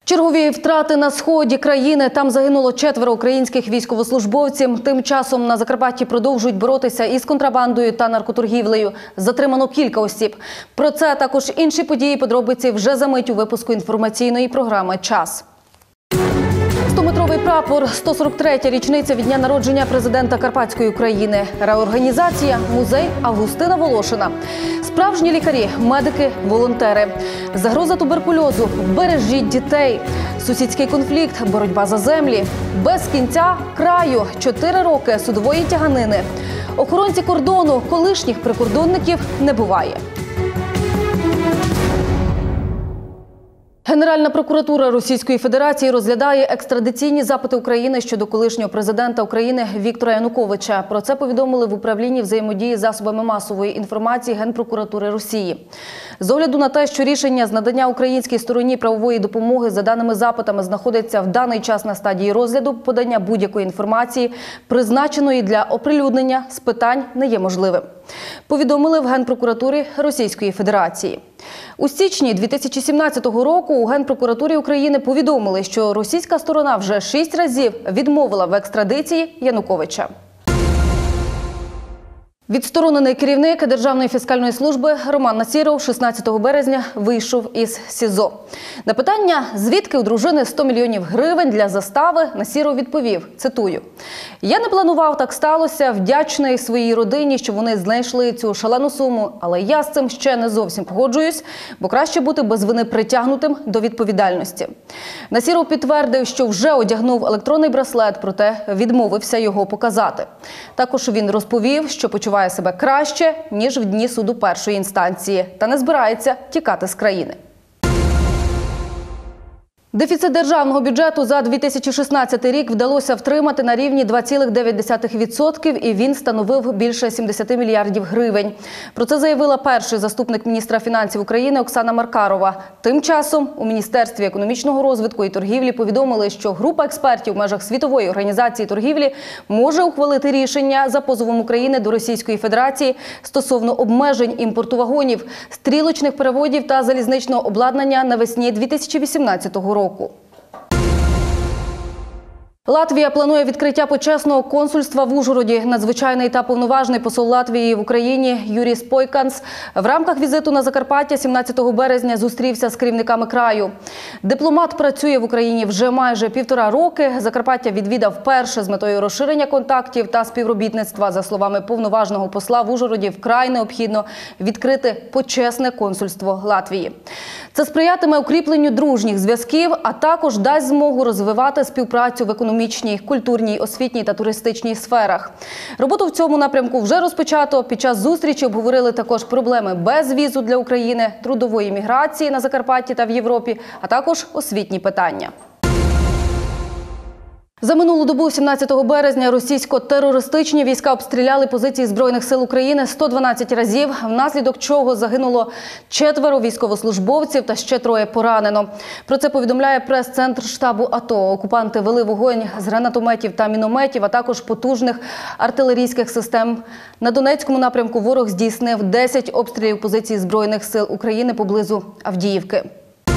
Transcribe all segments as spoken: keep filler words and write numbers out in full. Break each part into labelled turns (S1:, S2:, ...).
S1: Чергові втрати на сході країни. Там загинуло четверо українських військовослужбовців. Тим часом на Закарпатті продовжують боротися із контрабандою та наркоторгівлею. Затримано кілька осіб. Про це, а також інші події, подробиці вже за мить у випуску інформаційної програми «Час». стометровий прапор, сто сорок третя річниця від дня народження президента Карпатської України. Реорганізація, музей Августина Волошина. Справжні лікарі, медики, волонтери. Загроза туберкульозу, бережіть дітей. Сусідський конфлікт, боротьба за землі. Без кінця краю, чотири роки судової тяганини. Охоронці кордону, колишніх прикордонників не буває. Генеральна прокуратура Російської Федерації розглядає екстрадиційні запити України щодо колишнього президента України Віктора Януковича. Про це повідомили в управлінні взаємодії з засобами масової інформації Генпрокуратури Росії. З огляду на те, що рішення з надання українській стороні правової допомоги за даними запитами знаходиться в даний час на стадії розгляду, подання будь-якої інформації, призначеної для оприлюднення, з питань не є можливим. Повідомили в Генпрокуратурі Російської Федерації. У січні дві тисячі сімнадцятого року у Генпрокуратурі України повідомили, що російська сторона вже шість разів відмовила в екстрадиції Януковича. Відсторонений керівник Державної фіскальної служби Роман Насіров шістнадцятого березня вийшов із СІЗО. На питання, звідки у дружини сто мільйонів гривень для застави, Насіров відповів, цитую: «Я не планував, так сталося, вдячний своїй родині, що вони знайшли цю шалену суму, але я з цим ще не зовсім погоджуюсь, бо краще бути без вини притягнутим до відповідальності». Насіров підтвердив, що вже одягнув електронний браслет, проте відмовився його показати. Також він розповів, що почуває себе краще, ніж в дні суду першої інстанції, та не збирається тікати з країни. Дефіцит державного бюджету за дві тисячі шістнадцятий рік вдалося втримати на рівні два цілих дев'ять десятих відсотка, і він становив більше сімдесят мільярдів гривень. Про це заявила перший заступник міністра фінансів України Оксана Маркарова. Тим часом у Міністерстві економічного розвитку і торгівлі повідомили, що група експертів в межах Світової організації торгівлі може ухвалити рішення за позовом України до Російської Федерації стосовно обмежень імпорту вагонів, стрілочних переводів та залізничного обладнання навесні дві тисячі вісімнадцятого року. Латвія планує відкриття почесного консульства в Ужгороді. Надзвичайний та повноважний посол Латвії в Україні Юрій Спойканс в рамках візиту на Закарпаття сімнадцятого березня зустрівся з керівниками краю. Дипломат працює в Україні вже майже півтора роки. Закарпаття відвідав вперше з метою розширення контактів та співробітництва. За словами повноважного посла, в Ужгороді вкрай необхідно відкрити почесне консульство Латвії. Це сприятиме укріпленню дружніх зв'язків, а також дасть змогу розвивати співпрацю в економічній, культурній, освітній та туристичній сферах. Роботу в цьому напрямку вже розпочато. Під час зустрічі обговорили також проблеми безвізу для України, трудової міграції на Закарпатті та в Європі, а також освітні питання. За минулу добу, сімнадцятого березня, російсько-терористичні війська обстріляли позиції Збройних сил України сто дванадцять разів, внаслідок чого загинуло четверо військовослужбовців та ще троє поранено. Про це повідомляє прес-центр штабу АТО. Окупанти вели вогонь з гранатометів та мінометів, а також потужних артилерійських систем. На Донецькому напрямку ворог здійснив десять обстрілів позицій Збройних сил України поблизу Авдіївки.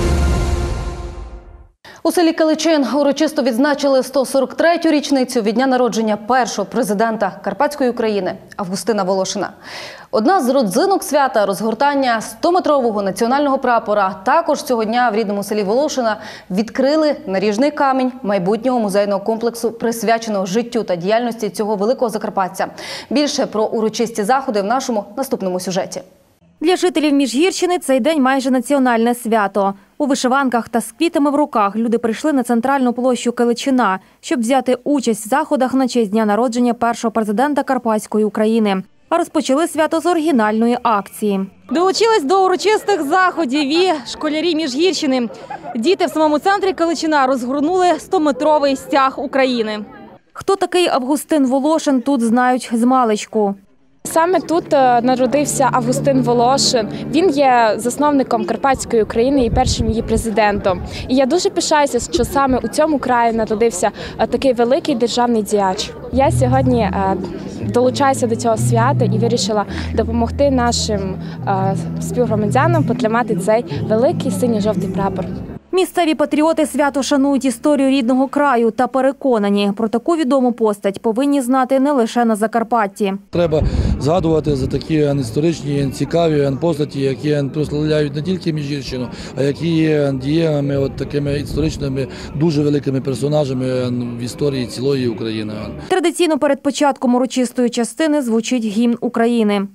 S1: У селі Каличин урочисто відзначили сто сорок третю річницю від дня народження першого президента Карпатської України Августина Волошина. Одна з родзинок свята – розгортання стометрового національного прапора. Також цього дня в рідному селі Волошина відкрили наріжний камінь майбутнього музейного комплексу, присвяченого життю та діяльності цього великого закарпатця. Більше про урочисті заходи в нашому наступному сюжеті.
S2: Для жителів Міжгірщини цей день майже національне свято. У вишиванках та з квітами в руках люди прийшли на центральну площу Каличина, щоб взяти участь в заходах на честь дня народження першого президента Карпатської України. А розпочали свято з оригінальної акції. Долучились до урочистих заходів і школярі Міжгірщини. Діти в самому центрі Каличина розгорнули стометровий стяг України. Хто такий Августин Волошин, тут знають змалечку.
S3: Саме тут народився Августин Волошин. Він є засновником Карпатської України і першим її президентом. І я дуже пишаюся, що саме у цьому краї народився такий великий державний діяч. Я сьогодні долучаюся до цього свята і вирішила допомогти нашим співгромадянам потримати цей великий синьо-жовтий прапор.
S2: Місцеві патріоти свято шанують історію рідного краю та переконані, про таку відому постать повинні знати не лише на Закарпатті.
S4: Треба згадувати за такі історичні, цікаві постаті, які прославляють не тільки Міжгірщину, а які є дієвими, от такими історичними, дуже великими персонажами в історії цілої України.
S2: Традиційно перед початком урочистої частини звучить гімн України.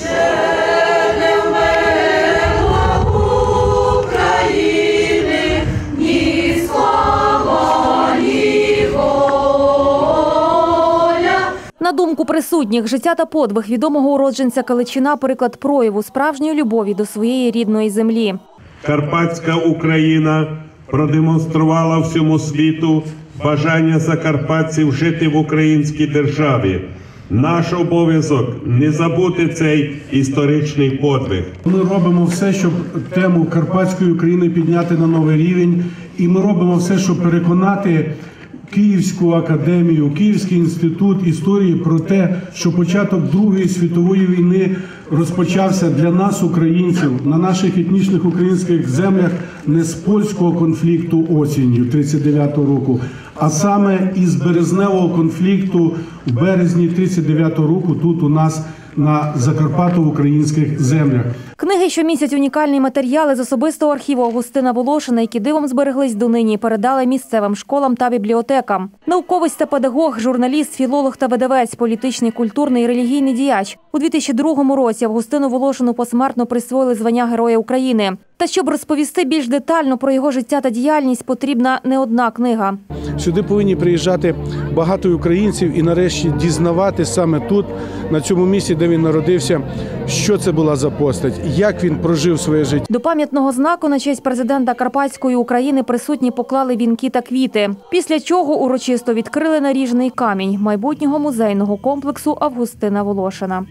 S2: На думку присутніх, життя та подвиг відомого уродженця Каличина – приклад прояву справжньої любові до своєї рідної землі.
S5: Карпатська Україна продемонструвала всьому світу бажання закарпатців жити в українській державі. Наш обов'язок – не забути цей історичний подвиг.
S6: Ми робимо все, щоб тему Карпатської України підняти на новий рівень. І ми робимо все, щоб переконати Київську академію, Київський інститут історії про те, що початок Другої світової війни розпочався для нас, українців, на наших етнічних українських землях не з польського конфлікту осінню тридцять дев'ятого року, а саме із березневого конфлікту в березні тридцять дев'ятого року тут у нас на закарпато-українських землях.
S2: Книги, що містять унікальні матеріали з особистого архіву Августина Волошина, які дивом збереглись донині, передали місцевим школам та бібліотекам. Науковець та педагог, журналіст, філолог та видавець, політичний, культурний і релігійний діяч. У дві тисячі другому році Августину Волошину посмертно присвоїли звання Героя України. Та щоб розповісти більш детально про його життя та діяльність, потрібна не одна книга.
S6: Сюди повинні приїжджати багато українців і нарешті дізнавати саме тут, на цьому місці, де він народився, що це була за постать, як він прожив своє життя.
S2: До пам'ятного знаку на честь президента Карпатської України присутні поклали вінки та квіти. Після чого урочисто відкрили наріжний камінь майбутнього музейного комплексу Августина Волошина.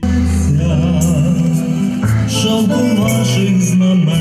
S7: Шовку ваших знамен,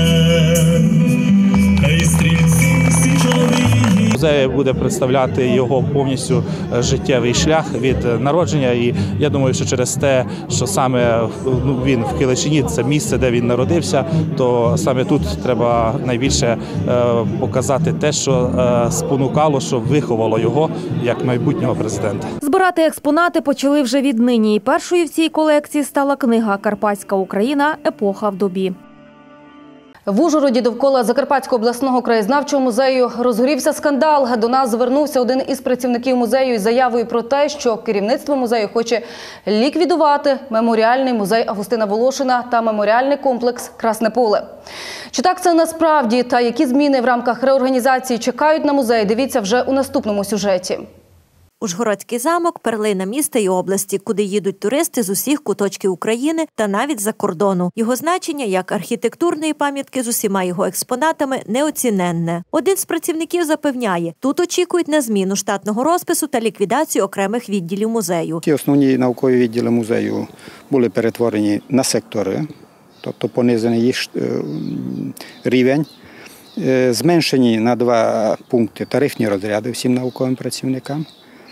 S7: хай стрільці січові.
S8: Музей буде представляти його повністю життєвий шлях від народження. І я думаю, що через те, що саме ну, він в Киличині, це місце, де він народився, то саме тут треба найбільше е, показати те, що е, спонукало, що виховало його як майбутнього президента.
S2: Збирати експонати почали вже віднині. І першою в цій колекції стала книга «Карпатська Україна. Епоха в добі».
S1: В Ужгороді довкола Закарпатського обласного краєзнавчого музею розгорівся скандал. До нас звернувся один із працівників музею із заявою про те, що керівництво музею хоче ліквідувати меморіальний музей Августина Волошина та меморіальний комплекс «Красне поле». Чи так це насправді та які зміни в рамках реорганізації чекають на музей, дивіться вже у наступному сюжеті.
S9: Ужгородський замок – перлина міста і області, куди їдуть туристи з усіх куточків України та навіть за кордону. Його значення як архітектурної пам'ятки з усіма його експонатами неоціненне. Один з працівників запевняє, тут очікують на зміну штатного розпису та ліквідацію окремих відділів музею.
S10: Ті основні наукові відділи музею були перетворені на сектори, тобто понизений їх рівень, зменшені на два пункти тарифні розряди всім науковим працівникам.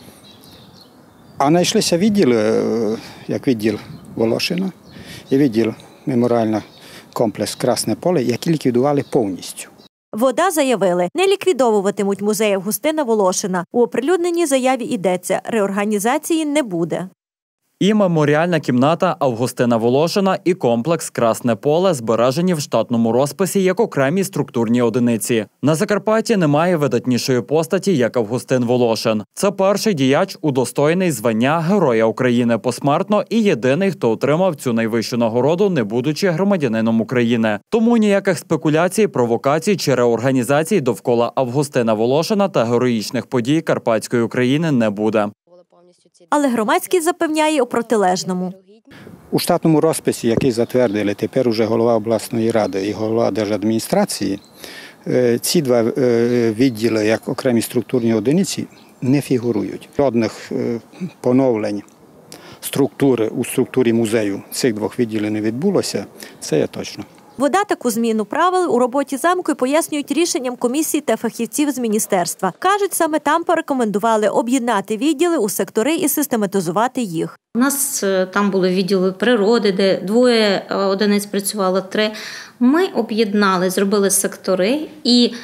S10: А знайшлися відділи, як відділ Волошина і відділ меморіальний комплекс «Красне поле», які ліквідували повністю.
S9: ВОДА заявили, не ліквідовуватимуть музей Августина Волошина. У оприлюдненій заяві йдеться, реорганізації не буде.
S11: І меморіальна кімната Августина Волошина, і комплекс «Красне поле» збережені в штатному розписі як окремі структурні одиниці. На Закарпатті немає видатнішої постаті, як Августин Волошин. Це перший діяч, удостоєний звання Героя України посмертно і єдиний, хто отримав цю найвищу нагороду, не будучи громадянином України. Тому ніяких спекуляцій, провокацій чи реорганізацій довкола Августина Волошина та героїчних подій Карпатської України не буде.
S9: Але громадськість запевняє у протилежному.
S10: У штатному розписі, який затвердили тепер уже голова обласної ради і голова держадміністрації, ці два відділи, як окремі структурні одиниці, не фігурують. Жодних поновлень структури у структурі музею цих двох відділів не відбулося, це є точно.
S9: ВОДА таку зміну правил у роботі замку пояснюють рішенням комісії та фахівців з міністерства. Кажуть, саме там порекомендували об'єднати відділи у сектори і систематизувати їх.
S12: У нас там були відділи природи, де двоє одиниць працювало, три. Ми об'єднали, зробили сектори і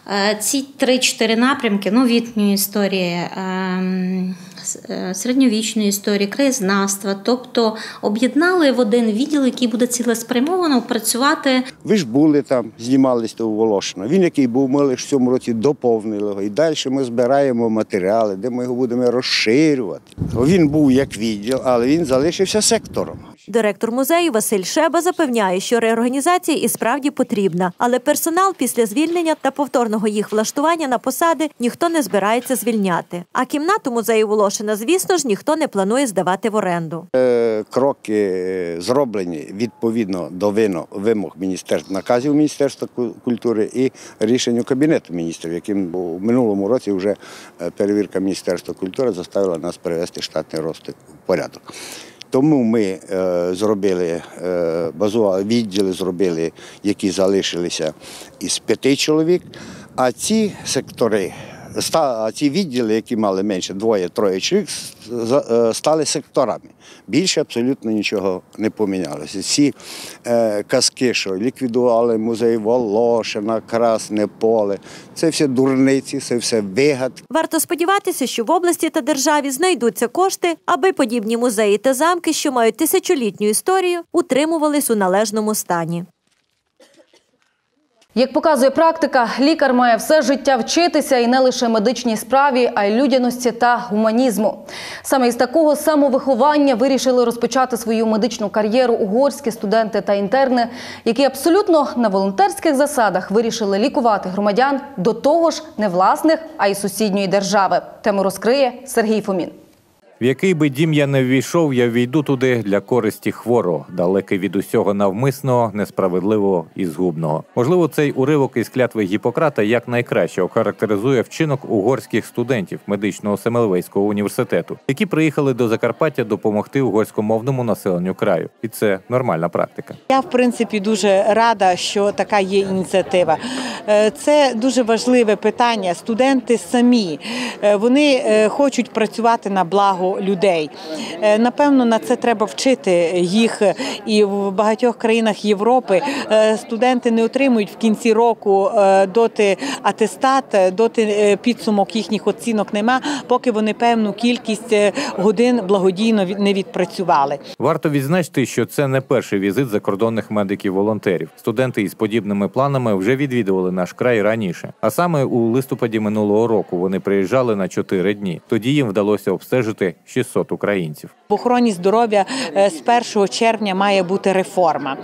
S12: Ці три-чотири напрямки, новітньої історії, середньовічної історії, краєзнавства, тобто об'єднали в один відділ, який буде цілеспрямовано працювати.
S13: Ви ж були там, знімалися у Волошина. Він, який був, ми лише в цьому році доповнили його. І далі ми збираємо матеріали, де ми його будемо розширювати. Він був як відділ, але він залишився сектором.
S9: Директор музею Василь Шеба запевняє, що реорганізація і справді потрібна, але персонал після звільнення та повторного їх влаштування на посади ніхто не збирається звільняти. А кімнату музею Волошина, звісно ж, ніхто не планує здавати в оренду.
S13: Кроки зроблені відповідно до вимог міністерства, наказів Міністерства культури і рішення Кабінету міністрів, яким у минулому році вже перевірка Міністерства культури заставила нас привести штатний розклад в порядок. Тому ми е, зробили е, базові відділи, зробили, які залишилися із п'яти чоловік, а ці сектори, а ці відділи, які мали менше двоє-троє чоловік, стали секторами. Більше абсолютно нічого не помінялося. Ці е, казки, що ліквідували музей Волошина, Красне Поле, це все дурниці, це все вигадки.
S9: Варто сподіватися, що в області та державі знайдуться кошти, аби подібні музеї та замки, що мають тисячолітню історію, утримувались у належному стані.
S1: Як показує практика, лікар має все життя вчитися і не лише медичній справі, а й людяності та гуманізму. Саме із такого самовиховання вирішили розпочати свою медичну кар'єру угорські студенти та інтерни, які абсолютно на волонтерських засадах вирішили лікувати громадян до того ж не власних, а й сусідньої держави. Тему розкриє Сергій Фомін.
S14: В який би дім я не ввійшов, я ввійду туди для користі хворого, далекий від усього навмисного, несправедливого і згубного. Можливо, цей уривок із клятви Гіппократа якнайкраще охарактеризує вчинок угорських студентів медичного Семелвейського університету, які приїхали до Закарпаття допомогти угорськомовному населенню краю. І це нормальна практика.
S15: Я, в принципі, дуже рада, що така є ініціатива. Це дуже важливе питання. Студенти самі, вони хочуть працювати на благо людей. Напевно, на це треба вчити їх. І в багатьох країнах Європи студенти не отримують в кінці року доти атестат, доти підсумок їхніх оцінок нема, поки вони певну кількість годин благодійно не відпрацювали.
S14: Варто відзначити, що це не перший візит закордонних медиків-волонтерів. Студенти із подібними планами вже відвідували наш край раніше. А саме у листопаді минулого року вони приїжджали на чотири дні. Тоді їм вдалося обстежити шістсот українців.
S15: В охороні здоров'я з першого червня має бути реформа.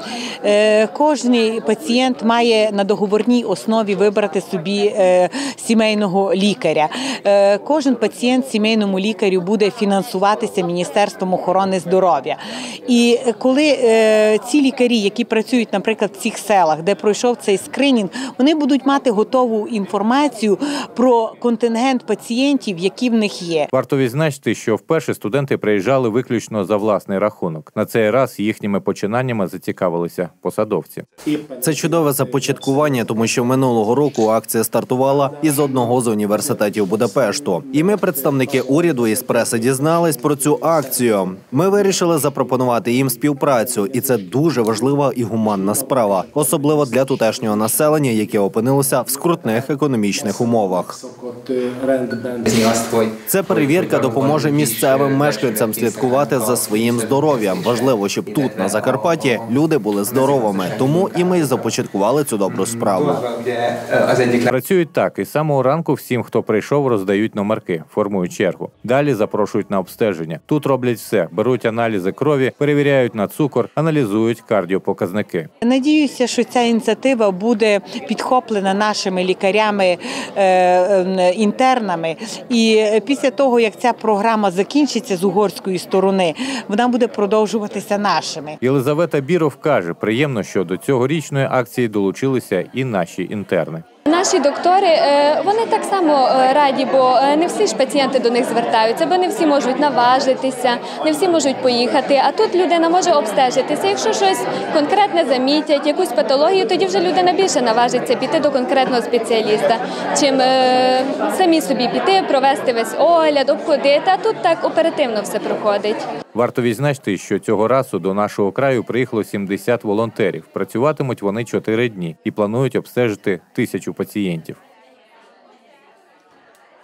S15: Кожний пацієнт має на договорній основі вибрати собі сімейного лікаря. Кожен пацієнт сімейному лікарю буде фінансуватися Міністерством охорони здоров'я. І коли ці лікарі, які працюють, наприклад, в цих селах, де пройшов цей скринінг, вони будуть мати готову інформацію про контингент пацієнтів, які в них є.
S14: Варто відзначити, що вперше студенти приїжджали виключно за власний рахунок. На цей раз їхніми починаннями зацікавилися посадовці.
S16: Це чудове започаткування, тому що минулого року акція стартувала із одного з університетів Будапешту. І ми, представники уряду із преси, дізнались про цю акцію. Ми вирішили запропонувати їм співпрацю, і це дуже важлива і гуманна справа, особливо для тутешнього населення, яке опинилося в скрутних економічних умовах. Це перевірка допоможе місцевим мешканцям слідкувати за своїм здоров'ям. Важливо, щоб тут, на Закарпатті, люди були здоровими. Тому і ми започаткували цю добру справу.
S14: Працюють так. Із самого ранку всім, хто прийшов, роздають номерки, формують чергу. Далі запрошують на обстеження. Тут роблять все. Беруть аналізи крові, перевіряють на цукор, аналізують кардіопоказники.
S15: Надіюся, що ця ініціатива буде підхоплена нашими лікарями-інтернами. І після того, як ця програма закінчиться з угорської сторони, вона буде продовжуватися нашими.
S14: Єлизавета Біров каже, приємно, що до цьогорічної акції долучилися і наші інтерни.
S17: Наші доктори, вони так само раді, бо не всі ж пацієнти до них звертаються, бо не всі можуть наважитися, не всі можуть поїхати, а тут людина може обстежитися. Якщо щось конкретне замітять, якусь патологію, тоді вже людина більше наважиться піти до конкретного спеціаліста, чим самі собі піти, провести весь огляд, обходити, а тут так оперативно все проходить.
S14: Варто відзначити, що цього разу до нашого краю приїхало сімдесят волонтерів. Працюватимуть вони чотири дні і планують обстежити тисячу пацієнтів.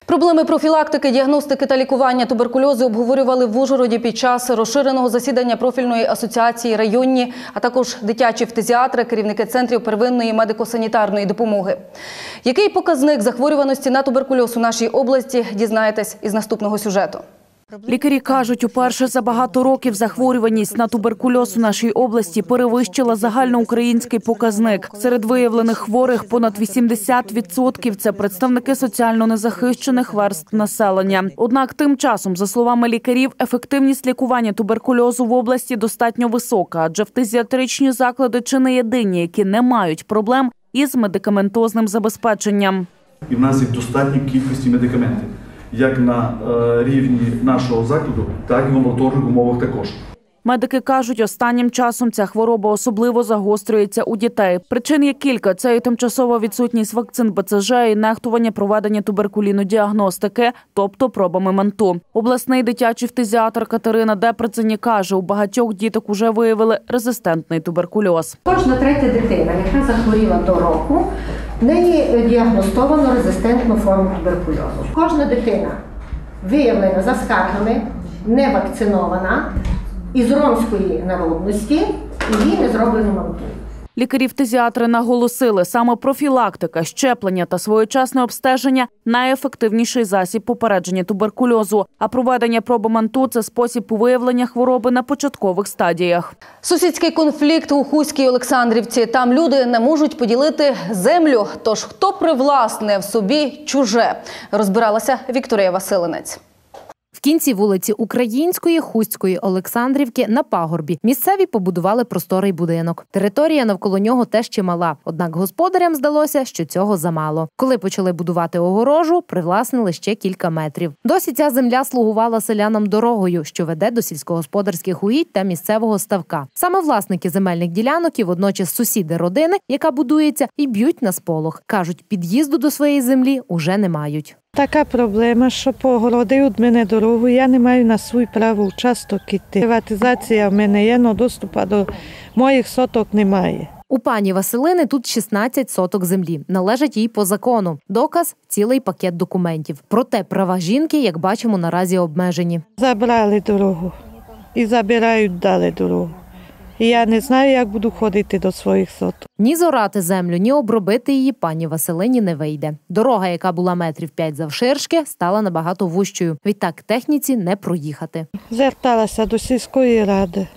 S1: Проблеми профілактики, діагностики та лікування туберкульозу обговорювали в Ужгороді під час розширеного засідання профільної асоціації районні, а також дитячі фтизіатри, керівники центрів первинної медико-санітарної допомоги. Який показник захворюваності на туберкульоз у нашій області, дізнаєтесь із наступного сюжету.
S18: Лікарі кажуть, уперше за багато років захворюваність на туберкульоз у нашій області перевищила загальноукраїнський показник. Серед виявлених хворих понад вісімдесят відсотків – це представники соціально незахищених верств населення. Однак тим часом, за словами лікарів, ефективність лікування туберкульозу в області достатньо висока, адже фтизіатричні заклади чи не єдині, які не мають проблем із медикаментозним забезпеченням.
S19: І в нас є достатня кількість медикаментів. Як на е, рівні нашого закладу, так і в амбулаторних умовах також.
S18: Медики кажуть, останнім часом ця хвороба особливо загострюється у дітей. Причин є кілька. Це і тимчасова відсутність вакцин Б Ц Ж, і нехтування проведення туберкулінодіагностики, тобто пробами манту. Обласний дитячий фтизіатр Катерина Деприцені каже, у багатьох діток уже виявили резистентний туберкульоз.
S20: Кожна третя дитина, яка захворіла до року, в неї діагностовано резистентну форму туберкульозу. Кожна дитина виявлена за скаргами, не вакцинована, із ромської народності, і їй не зроблено манту.
S18: Лікарі-фтизіатри наголосили, саме профілактика, щеплення та своєчасне обстеження – найефективніший засіб попередження туберкульозу. А проведення проби манту – це спосіб виявлення хвороби на початкових стадіях.
S1: Сусідський конфлікт у Хуській Олександрівці. Там люди не можуть поділити землю. Тож хто привласнив собі чуже? Розбиралася Вікторія Василинець.
S21: В кінці вулиці Української Хуської Олександрівки на пагорбі місцеві побудували просторий будинок. Територія навколо нього теж чимала, однак господарям здалося, що цього замало. Коли почали будувати огорожу, привласнили ще кілька метрів. Досі ця земля слугувала селянам дорогою, що веде до сільськогосподарських угідь та місцевого ставка. Саме власники земельних ділянок і водночас сусіди родини, яка будується, і б'ють на сполох. Кажуть, під'їзду до своєї землі уже не мають.
S22: Така проблема, що погородив мене дорогу, я не маю на свій право участок іти. Приватизація в мене є, але доступу до моїх соток немає.
S21: У пані Василини тут шістнадцять соток землі. Належать їй по закону. Доказ – цілий пакет документів. Проте права жінки, як бачимо, наразі обмежені.
S22: Забрали дорогу і забирають далі дорогу. І я не знаю, як буду ходити до своїх соток.
S21: Ні зорати землю, ні обробити її пані Василині не вийде. Дорога, яка була метрів п'ять завширшки, стала набагато вущою. Відтак техніці не проїхати.
S22: Зверталася до сільської ради.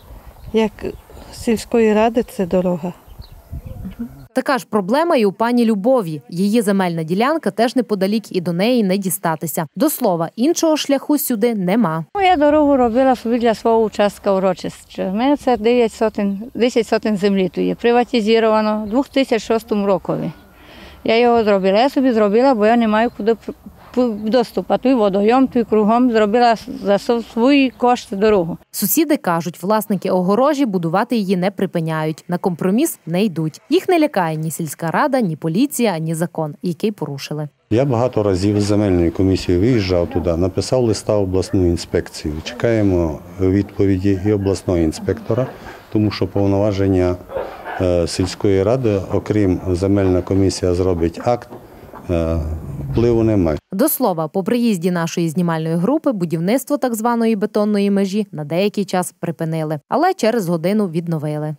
S22: Як сільської ради – це дорога.
S21: Така ж проблема і у пані Любові. Її земельна ділянка теж неподалік і до неї не дістатися. До слова, іншого шляху сюди нема.
S23: Я дорогу робила собі для свого участка урочища. У мене це дев'ять сотень, десять сотень землі тут є. Приватизовано у дві тисячі шостому році. Я його зробила. Я собі зробила, бо я не маю куди доступу. Той водойом, той кругом зробила за свої кошти дорогу.
S21: Сусіди кажуть, власники огорожі будувати її не припиняють. На компроміс не йдуть. Їх не лякає ні сільська рада, ні поліція, ні закон, який порушили.
S24: Я багато разів з земельною комісією виїжджав туди, написав листа в обласну інспекцію. Чекаємо відповіді і обласного інспектора, тому що повноваження сільської ради, окрім земельна комісія зробить акт, впливу немає.
S21: До слова, по приїзді нашої знімальної групи будівництво так званої бетонної межі на деякий час припинили, але через годину відновили.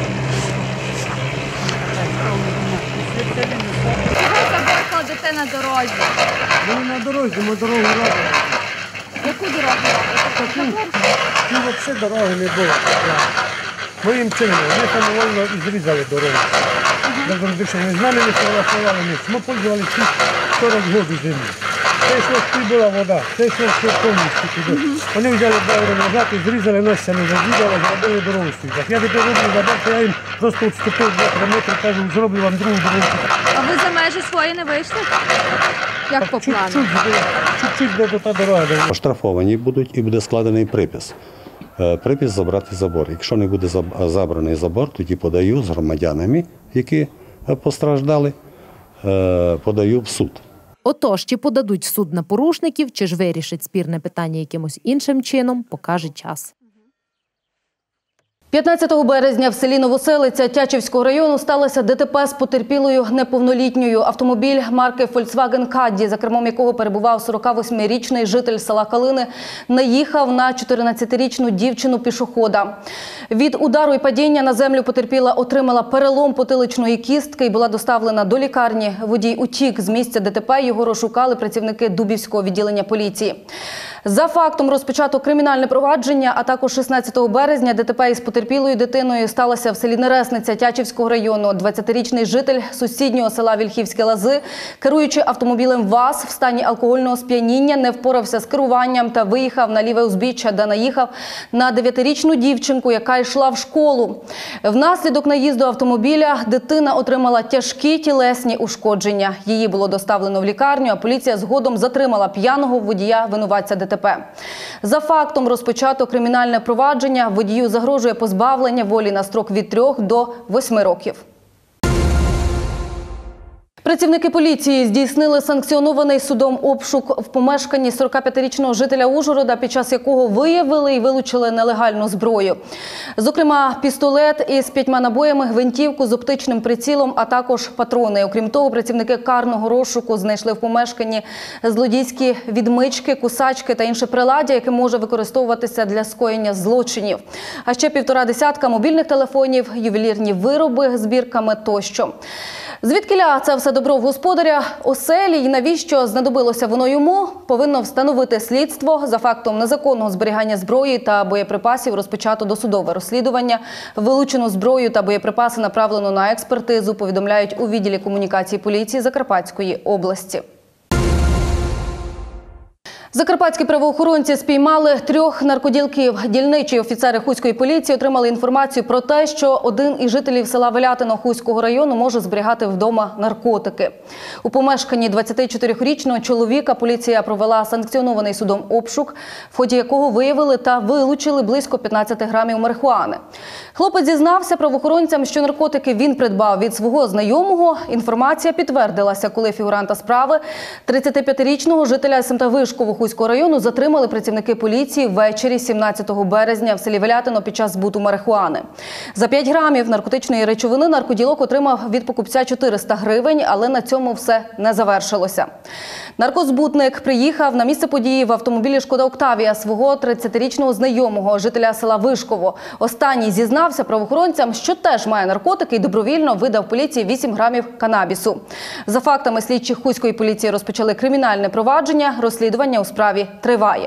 S25: Чого заборкали на дорозі?
S26: Ми на дорозі, ми дорогу робимо.
S25: Яку дорогу робите?
S26: Таку, взагалі дороги не було. Ми їм чинили, ми самовольно зрізали дорогу. Разом більше не з нами не согласували ніч. Ми пользувалися всі сорок років землі. Це йшло, тут була вода, це йшло все повністю туди. Вони взяли два роки назад і зрізали нас, не зрізали, зробили дорогу стоїть. Я тепер роблю забор, то я їм просто відступив два метри, кажу, зроблю вам другу дорогу.
S25: А ви за межі свої не вийшли? Як по плану?
S26: Чуть-чуть до та дорога.
S24: Оштрафовані будуть і буде складений припис. Припис забрати забор. Якщо не буде забраний забор, тоді подаю з громадянами, які постраждали, подаю в суд.
S21: Отож, чи подадуть в суд на порушників, чи ж вирішить спірне питання якимось іншим чином, покаже час.
S1: п'ятнадцятого березня в селі Новоселиця Тячівського району сталося ДТП з потерпілою неповнолітньою. Автомобіль марки Volkswagen Caddy, за кермом якого перебував сорокавосьмирічний житель села Калини, наїхав на чотирнадцятирічну дівчину-пішохода. Від удару і падіння на землю потерпіла отримала перелом потиличної кістки і була доставлена до лікарні. Водій утік з місця ДТП, його розшукали працівники Дубівського відділення поліції. За фактом розпочато кримінальне провадження, а також шістнадцятого березня ДТП із потерпілою дитиною сталося в селі Нересниця Тячівського району. двадцятирічний житель сусіднього села Вільхівські Лази, керуючи автомобілем ВАЗ в стані алкогольного сп'яніння, не впорався з керуванням та виїхав на ліве узбіччя, де наїхав на дев'ятирічну дівчинку, яка йшла в школу. Внаслідок наїзду автомобіля дитина отримала тяжкі тілесні ушкодження. Її було доставлено в лікарню, а поліція згодом затримала п'яного водія винуватця ДТП. За фактом розпочато кримінальне провадження. Водію загрожує позбавлення волі на строк від трьох до восьми років. Працівники поліції здійснили санкціонований судом обшук в помешканні сорокап'ятирічного жителя Ужгорода, під час якого виявили і вилучили нелегальну зброю. Зокрема, пістолет із п'ятьма набоями, гвинтівку з оптичним прицілом, а також патрони. Окрім того, працівники карного розшуку знайшли в помешканні злодійські відмички, кусачки та інше приладдя, яке може використовуватися для скоєння злочинів. А ще півтора десятка мобільних телефонів, ювелірні вироби з бірками тощо. Звідкіля це все добро в господаря оселі і навіщо знадобилося воно йому, повинно встановити слідство. За фактом незаконного зберігання зброї та боєприпасів розпочато досудове розслідування. Вилучену зброю та боєприпаси направлено на експертизу, повідомляють у відділі комунікації поліції Закарпатської області. Закарпатські правоохоронці спіймали трьох наркоділків. Дільничі офіцери Хуської поліції отримали інформацію про те, що один із жителів села Велятино Хуського району може зберігати вдома наркотики. У помешканні двадцятичотирирічного чоловіка поліція провела санкціонований судом обшук, в ході якого виявили та вилучили близько п'ятнадцяти грамів марихуани. Хлопець зізнався правоохоронцям, що наркотики він придбав від свого знайомого. Інформація підтвердилася, коли фігуранта справи, тридцятип'ятирічного жителя ес ем те Вишкового Хуського району, затримали працівники поліції ввечері сімнадцятого березня в селі Велятино під час збуту марихуани. За п'ять грамів наркотичної речовини наркоділок отримав від покупця чотириста гривень, але на цьому все не завершилося. Наркозбутник приїхав на місце події в автомобілі «Шкода Октавія» свого тридцятирічного знайомого, жителя села Вишково. Останній зізнався правоохоронцям, що теж має наркотики і добровільно видав поліції вісім грамів канабісу. За фактами слідчих Хуської поліції розпочали кримінальне провадження, розслідування у справі триває.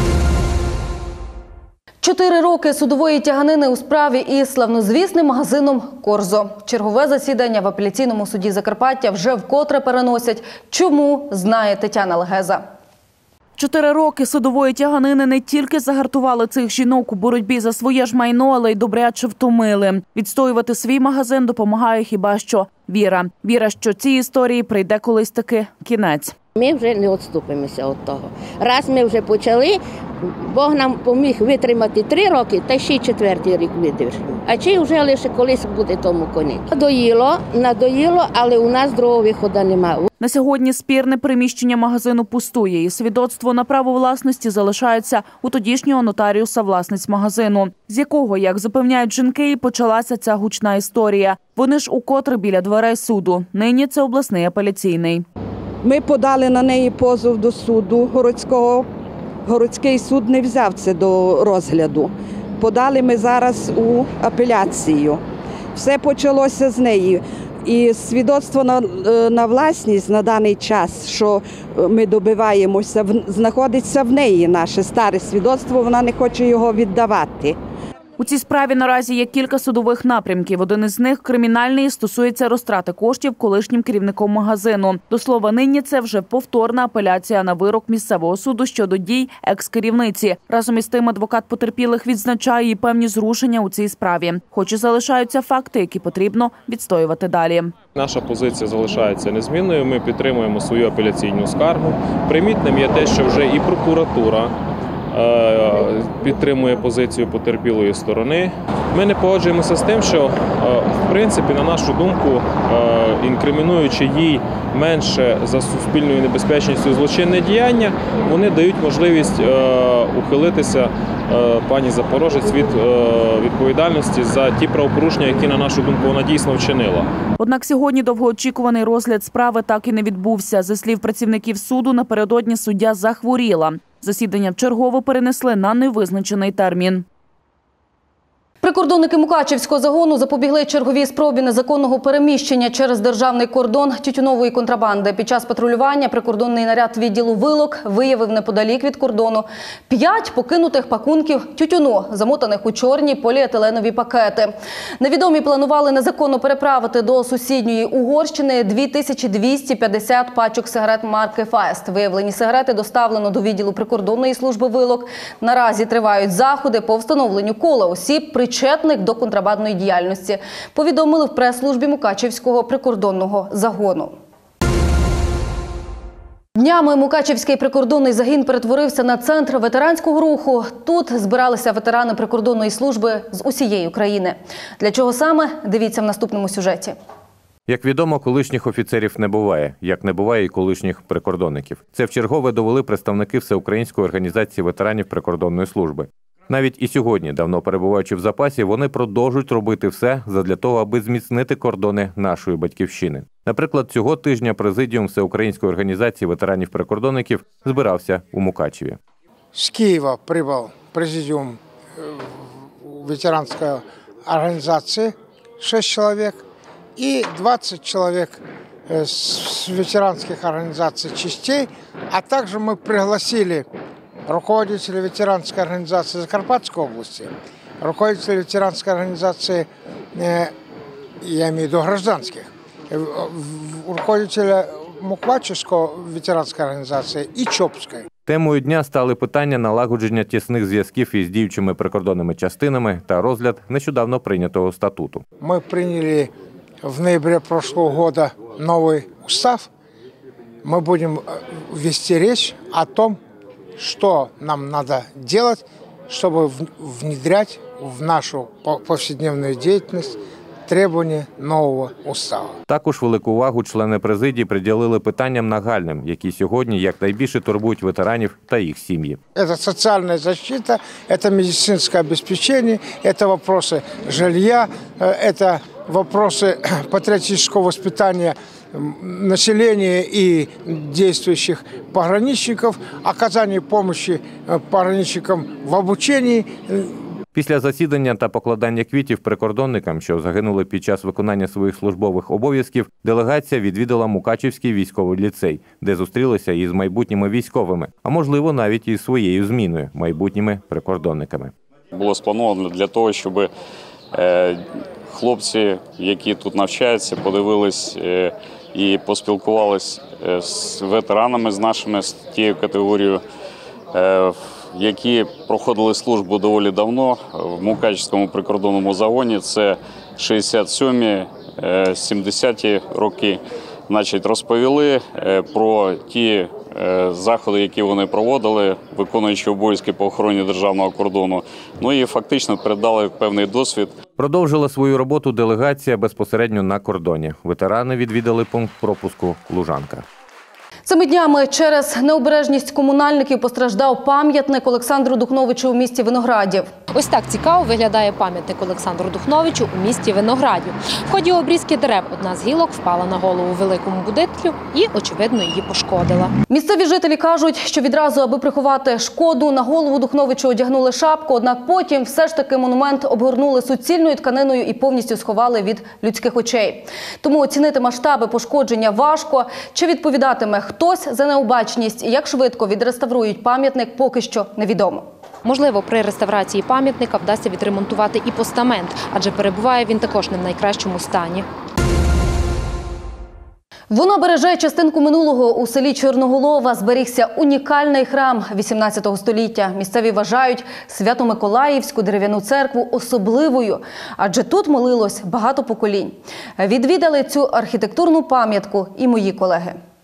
S1: Чотири роки судової тяганини у справі із славнозвісним магазином «Корзо». Чергове засідання в апеляційному суді Закарпаття вже вкотре переносять. Чому, знає Тетяна Легеза.
S18: Чотири роки судової тяганини не тільки загартували цих жінок у боротьбі за своє ж майно, але й добряче втомили. Відстоювати свій магазин допомагає хіба що віра. Віра, що цій історії прийде колись таки кінець.
S3: Ми вже не відступимося від того. Раз ми вже почали, Бог нам поміг витримати три роки, та ще й четвертий рік видержимо. А чи вже лише колись буде тому кінець. Надоїло, надоїло, але у нас другого виходу немає.
S18: На сьогодні спірне приміщення магазину пустує, і свідоцтво на право власності залишається у тодішнього нотаріуса власниць магазину, з якого, як запевняють жінки, і почалася ця гучна історія. Вони ж укотре біля дверей суду. Нині це обласний апеляційний.
S4: Ми подали на неї позов до суду городського. Городський суд не взяв це до розгляду. Подали ми зараз у апеляцію. Все почалося з неї. І свідоцтво на, на власність на даний час, що ми добиваємося, знаходиться в неї, наше старе свідоцтво, вона не хоче його віддавати.
S18: У цій справі наразі є кілька судових напрямків. Один із них – кримінальний, стосується розтрати коштів колишнім керівником магазину. До слова, нині це вже повторна апеляція на вирок місцевого суду щодо дій екс-керівниці. Разом із тим, адвокат потерпілих відзначає і певні зрушення у цій справі. Хоч і залишаються факти, які потрібно відстоювати далі.
S5: Наша позиція залишається незмінною. Ми підтримуємо свою апеляційну скаргу. Примітним є те, що вже і прокуратура підтримує позицію потерпілої сторони. Ми не погоджуємося з тим, що, в принципі, на нашу думку, інкримінуючи їй менше за суспільною небезпечністю злочинне діяння, вони дають можливість ухилитися пані Запорожець від відповідальності за ті правопорушення, які, на нашу думку, вона дійсно вчинила.
S18: Однак сьогодні довгоочікуваний розгляд справи так і не відбувся. За слів працівників суду, напередодні суддя захворіла. Засідання вчергово перенесли на невизначений термін.
S1: Прикордонники Мукачівського загону запобігли черговій спробі незаконного переміщення через державний кордон тютюнової контрабанди. Під час патрулювання прикордонний наряд відділу «Вилок» виявив неподалік від кордону п'ять покинутих пакунків тютюну, замотаних у чорні поліетиленові пакети. Невідомі планували незаконно переправити до сусідньої Угорщини дві тисячі двісті п'ятдесят пачок сигарет марки «Фест». Виявлені сигарети доставлено до відділу прикордонної служби «Вилок». Наразі тривають заходи по встановленню кола осіб, причетних до контрабандної діяльності, повідомили в прес-службі Мукачівського прикордонного загону. Днями Мукачівський прикордонний загін перетворився на центр ветеранського руху. Тут збиралися ветерани прикордонної служби з усієї України. Для чого саме? Дивіться в наступному сюжеті.
S14: Як відомо, колишніх офіцерів не буває, як не буває і колишніх прикордонників. Це вчергове довели представники Всеукраїнської організації ветеранів прикордонної служби. Навіть і сьогодні, давно перебуваючи в запасі, вони продовжують робити все задля того, аби зміцнити кордони нашої батьківщини. Наприклад, цього тижня президіум Всеукраїнської організації ветеранів-прикордонників збирався у Мукачеві.
S2: З Києва прибув президіум ветеранської організації, шість чоловік, і двадцять чоловік з ветеранських організацій частей, а також ми пригласили руководители ветеранской организации Закарпатской области, руководители ветеранской организации, я имею в виду гражданских, руководителя Мукачевской ветеранской организации и Чопской.
S14: Темою дня стали питання налагодження тісних зв'язків із діючими прикордонними частинами та розгляд нещодавно прийнятого статуту.
S2: Мы приняли в ноябре прошлого года новый устав. Мы будем вести речь о том, что нам надо делать, чтобы внедрять в нашу повседневную деятельность требування нового уставу.
S14: Також велику увагу члени президії приділили питанням нагальним, які сьогодні якнайбільше турбують ветеранів та їх сім'ї.
S2: Це соціальна захист, це медицинське забезпечення, це питання жилья, це питання патріотичного воспитання населения и действующих пограничников, оказание помощи пограничникам в обучении.
S14: Після засідання та покладання квітів прикордонникам, що загинули під час виконання своїх службових обов'язків, делегація відвідала Мукачівський військовий ліцей, де зустрілися із майбутніми військовими, а можливо навіть із своєю зміною – майбутніми прикордонниками.
S6: Було сплановано для того, щоб хлопці, які тут навчаються, подивились і поспілкувалися з ветеранами, з нашими, з тією категорією, які проходили службу доволі давно в Мукачівському прикордонному загоні. Це шістдесят сьомі - сімдесяті роки. Значить, розповіли про ті заходи, які вони проводили, виконуючи обов'язки по охороні державного кордону. Ну і фактично передали певний досвід.
S14: Продовжила свою роботу делегація безпосередньо на кордоні. Ветерани відвідали пункт пропуску «Лужанка».
S1: Цими днями через необережність комунальників постраждав пам'ятник Олександру Духновичу у місті Виноградів.
S21: Ось так цікаво виглядає пам'ятник Олександру Духновичу у місті Виноградів. В ході обрізки дерев одна з гілок впала на голову великому будинку і, очевидно, її пошкодила.
S1: Місцеві жителі кажуть, що відразу, аби приховати шкоду, на голову Духновичу одягнули шапку, однак потім все ж таки монумент обгорнули суцільною тканиною і повністю сховали від людських очей. Тому оцінити масштаби пошкодження важко. Чи відповідатиме хтось за необачність і як швидко відреставрують пам'ятник, поки що невідомо.
S21: Можливо, при реставрації пам'ятника вдасться відремонтувати і постамент, адже перебуває він також не в найкращому стані.
S1: Воно береже частинку минулого. У селі Чорноголова зберігся унікальний храм вісімнадцятого століття. Місцеві вважають Свято-Миколаївську дерев'яну церкву особливою, адже тут молилось багато поколінь. Відвідали цю архітектурну пам'ятку і мої колеги.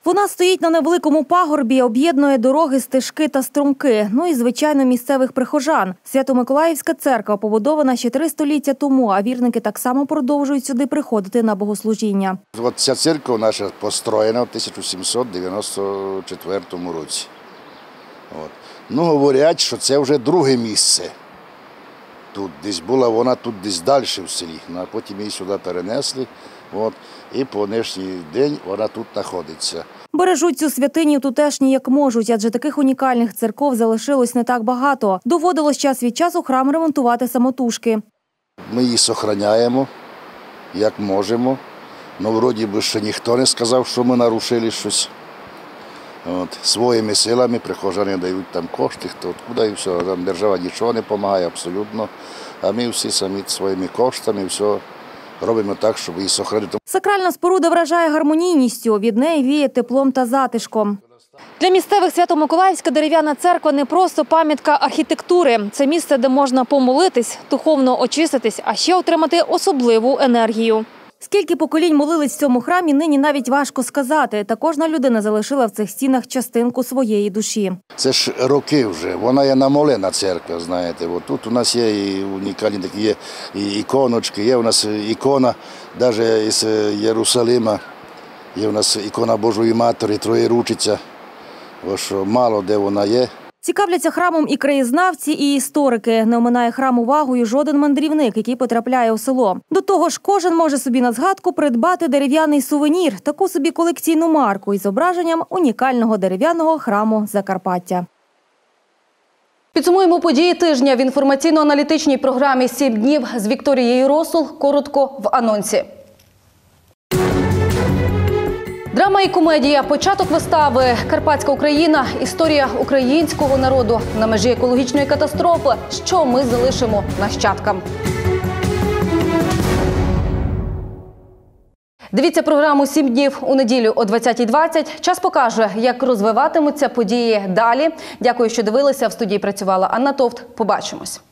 S21: Вона стоїть на невеликому пагорбі, об'єднує дороги, стежки та струмки. Ну і, звичайно, місцевих прихожан. Свято-Миколаївська церква побудована ще три століття тому, а вірники так само продовжують сюди приходити на богослужіння.
S7: От ця церква наша построєна в тисяча сімсот дев'яносто четвертому році. От. Ну, говорять, що це вже друге місце. Тут десь була вона, тут десь далі в селі, а потім її сюди перенесли. От. І по нинішній день вона тут знаходиться.
S21: Бережуть цю святиню тутешні як можуть, адже таких унікальних церков залишилось не так багато. Доводилось час від часу храм ремонтувати самотужки.
S7: Ми її зберігаємо, як можемо. Ну, вроді би, ще ніхто не сказав, що ми нарушили щось. От. Своїми силами прихожани дають там кошти, хто куди і все. Там держава нічого не допомагає абсолютно. А ми всі самі своїми коштами все робимо так, щоб її зберігати.
S21: Сакральна споруда вражає гармонійністю, від неї віє теплом та затишком. Для місцевих Свято-Миколаївська дерев'яна церква не просто пам'ятка архітектури. Це місце, де можна помолитись, духовно очиститись, а ще отримати особливу енергію. Скільки поколінь молились в цьому храмі, нині навіть важко сказати. Та кожна людина залишила в цих стінах частинку своєї душі.
S7: Це ж роки вже, вона є намолена церква, знаєте. От тут у нас є і унікальні такі є і іконочки, є у нас ікона, навіть з Єрусалима, є у нас ікона Божої Матері, Троєручиця, що мало де вона є.
S21: Цікавляться храмом і краєзнавці, і історики. Не оминає храм увагою жоден мандрівник, який потрапляє у село. До того ж, кожен може собі на згадку придбати дерев'яний сувенір, таку собі колекційну марку із зображенням унікального дерев'яного храму Закарпаття. Підсумуємо події тижня в інформаційно-аналітичній програмі «Сім днів» з Вікторією Росул. Коротко в анонсі. Драма і комедія. Початок вистави «Карпатська Україна. Історія українського народу на межі екологічної катастрофи. Що ми залишимо нащадкам». Дивіться програму «Сім днів» у неділю о двадцятій двадцять. Час покаже, як розвиватимуться події далі. Дякую, що дивилися. В студії працювала Анна Товт. Побачимось.